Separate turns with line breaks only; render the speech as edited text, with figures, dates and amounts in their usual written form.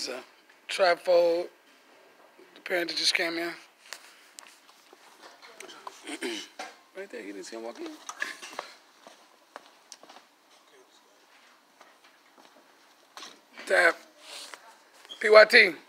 There's a trifold. The parent that just came in. Right there, you didn't see him walk in? Tap. PYT.